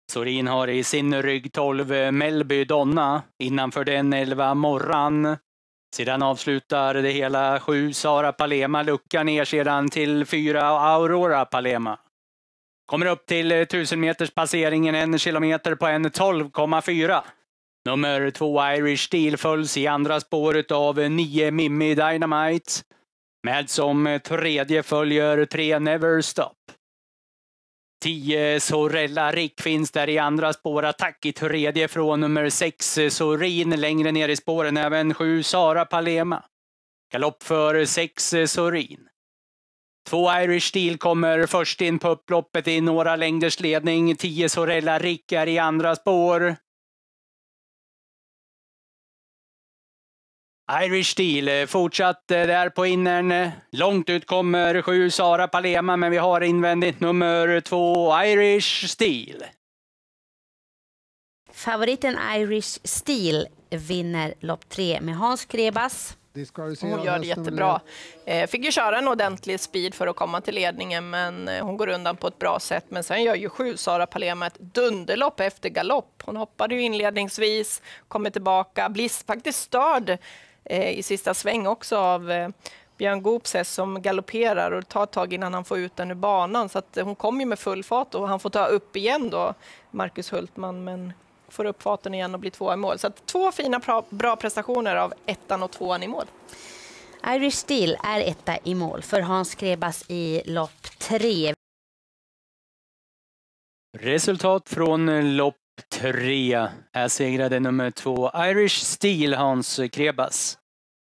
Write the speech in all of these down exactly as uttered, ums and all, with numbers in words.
Sorin har i sin rygg tolv Melby Donna, innanför den elva Morran. Sedan avslutar det hela sju Sara Palema, luckan ner sedan till fyra Aurora Palema. Kommer upp till tusen meters passeringen, en kilometer på en tolv komma fyra. Nummer två Irish Steel följs i andra spåret av nio Mimmi Dynamite. Med som tredje följer tre Never Stop. tio Sorella Rick finns där i andra spår. Attack i tredje från nummer sex Sorin. Längre ner i spåren även sju Sara Palema. Galopp för sex Sorin. Två Irish Steel kommer först in på upploppet i några längders ledning. tio Sorella Rick är i andra spår. Irish Steel fortsatt där på innern. Långt ut kommer sju Sara Palema, men vi har invändigt nummer två Irish Steel. Favoriten Irish Steel vinner lopp tre med Hans Krebas. Hon gör det jättebra. Fick ju köra en ordentlig speed för att komma till ledningen, men hon går undan på ett bra sätt. Men sen gör ju sju Sara Palema ett dunderlopp efter galopp. Hon hoppade ju inledningsvis, kommer tillbaka, blir faktiskt störd i sista sväng också av Björn Goopses som galopperar och tar tag innan han får ut den ur banan. Så att hon kommer ju med full fart och han får ta upp igen då, Marcus Hultman, men får upp farten igen och blir två i mål. Så att två fina bra prestationer av ettan och tvåan i mål. Irish Steel är etta i mål för Hans Krebas i lopp tre. Resultat från lopp tre. Här segrade nummer två Irish Steel, Hans Krebas.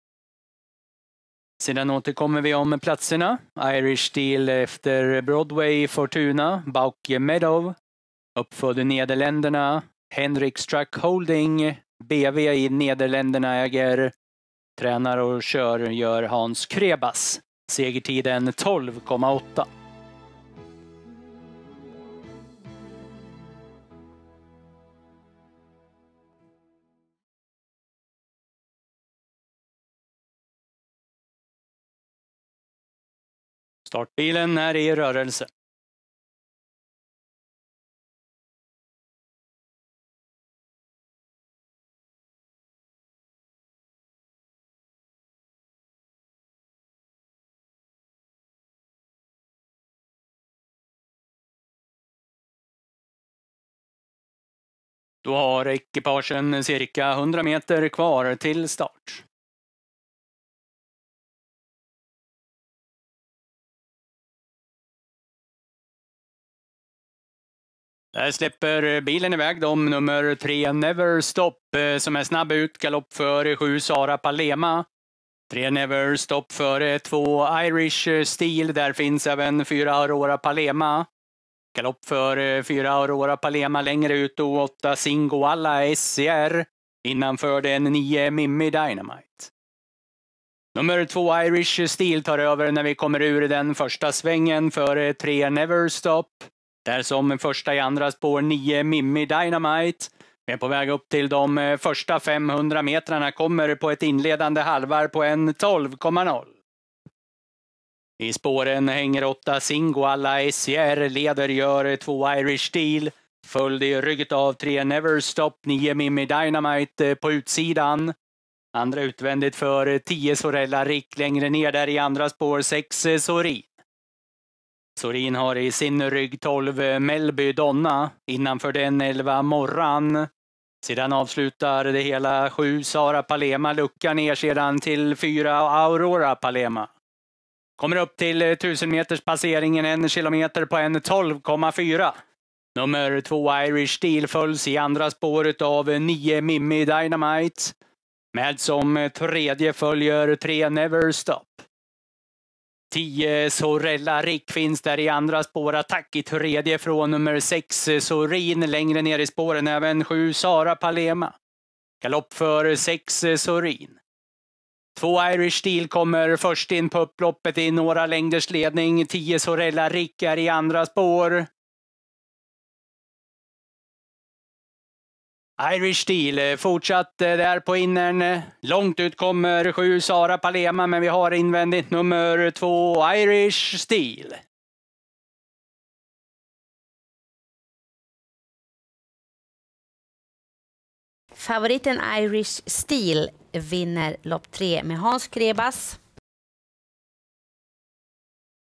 Sedan återkommer vi om platserna. Irish Steel efter Broadway Fortuna, Bauke Meadow. Uppfödd i Nederländerna, Henrik Struck Holding. B V i Nederländerna äger. Tränar och kör gör Hans Krebas. Segertiden tolv komma åtta. Startbilen är i rörelse. Då har ekipagen cirka hundra meter kvar till start. Där släpper bilen iväg de nummer tre Never Stop som är snabb ut. Galopp för sju Sara Palema. tre Never Stop för två Irish Steel. Där finns även fyra Aurora Palema. Galopp för fyra Aurora Palema längre ut och åtta Singoalla S C R. Innanför den nio Mimmi Dynamite. Nummer två Irish Steel tar över när vi kommer ur den första svängen för tre Never Stop. Där som första i andra spår nio Mimmi Dynamite. Vi är på väg upp till de första femhundra metrarna, kommer på ett inledande halvvar på en tolv komma noll. I spåren hänger åtta Singoalla S C R, leder gör två Irish Steel. Följd i rygget av tre Never Stop, nio Mimmi Dynamite på utsidan. Andra utvändigt för tio Sorella Rick, längre ner där i andra spår sex Sorin. Sorin har i sin rygg tolv Melby Donna, innanför den elva Morran. Sedan avslutar det hela sju Sara Palema, luckan ner sedan till fyra Aurora Palema. Kommer upp till tusen meters passeringen, en kilometer på en tolv komma fyra. Nummer två Irish Steel följs i andra spåret av nio Mimmi Dynamite. Med som tredje följer tre Never Stop. tio Sorella Rick finns där i andra spår. Attack i tredje från nummer sex Sorin. Längre ner i spåren även sju Sara Palema. Galopp för sex Sorin. Två Irish Steel kommer först in på upploppet i några längders ledning. tio Sorella Rick är i andra spår. Irish Steel fortsatt där på innern. Långt ut kommer sju Sara Palema, men vi har invändigt nummer två Irish Steel. Favoriten Irish Steel vinner lopp tre med Hans Grebas.